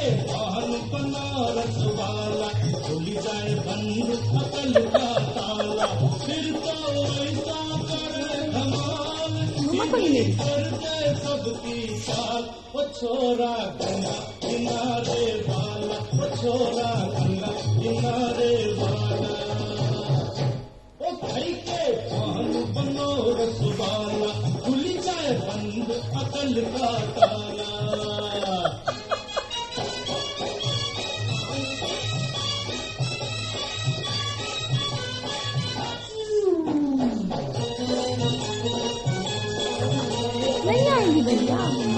पान बनारस वाला, खुल जाए बंद अकल का ताला, फिर तो ऐसा करे धमाल, कर दे सबकी साल। वो छोरा गंगा किनारे वाला, वो छोरा गंगा किनारे वाला, ओ भाई के पान बनारस वाला, खुल जाए बंद अकल का ताला। नहीं आएंगी भैया।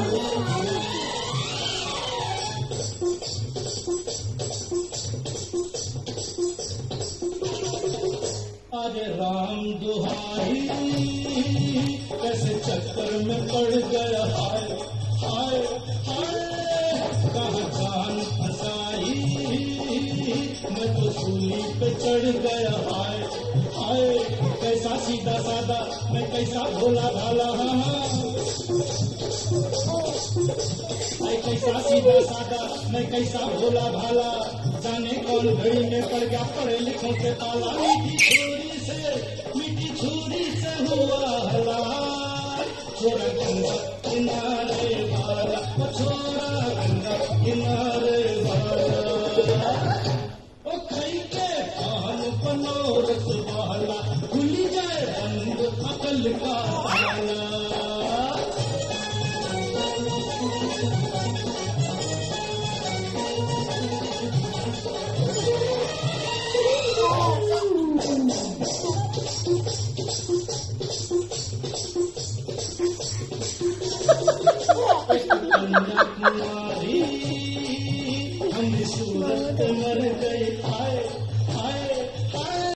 अरे राम दुहाई, कैसे चक्कर में पड़ गया, हाय हाय हाय, कहाँ जान फंसाई, मैं तो सूली पे चढ़ गया, हाय हाय, कैसा सीधा सादा, मैं कैसा भोला भाला, कैसा सीधा सादा, मैं कैसा भोला भाला, जाने कौन घड़ी में पड़ गया पढ़े लिखों के ताला। मीठी छुरी से हुआ हला, छोरा गंगा किनारे वाला, छोरा गंगा किनारे वाला, ओ कई के पान बनारस वाला, खुल जाए बंद अकल का ताला। कन्याकुमारी हम सूरत मर गए, आए